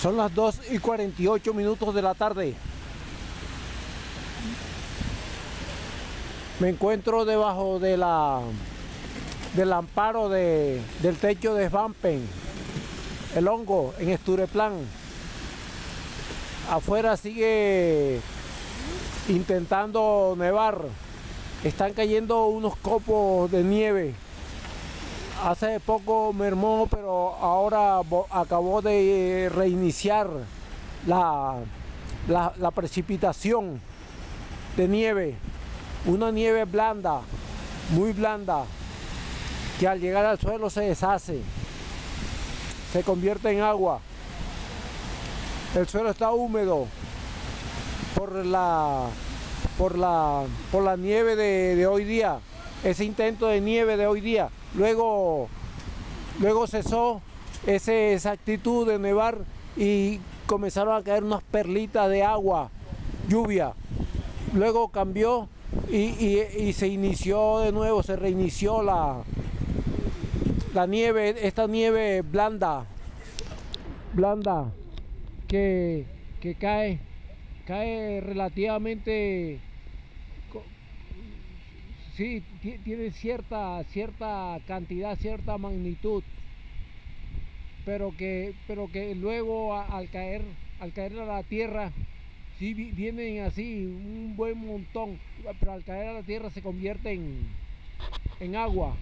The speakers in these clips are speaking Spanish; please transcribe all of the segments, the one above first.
Son las 2:48 de la tarde. Me encuentro debajo de del amparo del techo de Svampen, el hongo, en Stureplan. Afuera sigue intentando nevar. Están cayendo unos copos de nieve. Hace poco mermó, pero ahora acabó de reiniciar la precipitación de nieve. Una nieve blanda, muy blanda, que al llegar al suelo se deshace, se convierte en agua. El suelo está húmedo por la nieve de hoy día, ese intento de nieve de hoy día. Luego cesó esa actitud de nevar y comenzaron a caer unas perlitas de agua, lluvia. Luego cambió y se inició de nuevo, se reinició la nieve, esta nieve blanda que cae relativamente. Sí, tiene cierta cantidad, cierta magnitud, pero que luego al caer a la tierra, sí vienen así un buen montón, pero al caer a la tierra se convierten en agua.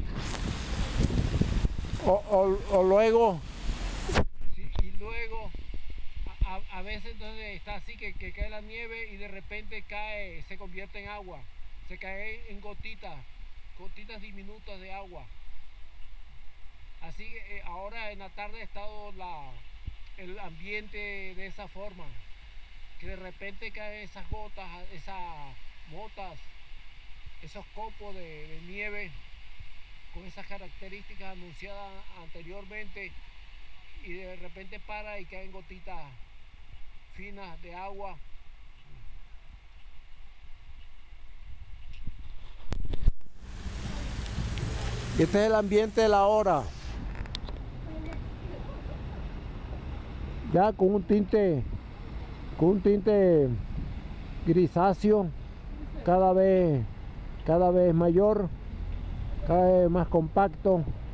O luego, sí, y luego a veces entonces está así que cae la nieve y de repente se convierte en agua. Se cae en gotitas diminutas de agua. Así que ahora en la tarde ha estado el ambiente de esa forma, que de repente caen esas gotas, esas motas, esos copos de nieve con esas características anunciadas anteriormente, y de repente para y caen gotitas finas de agua. Este es el ambiente de la hora, ya con un tinte grisáceo, cada vez mayor, cada vez más compacto.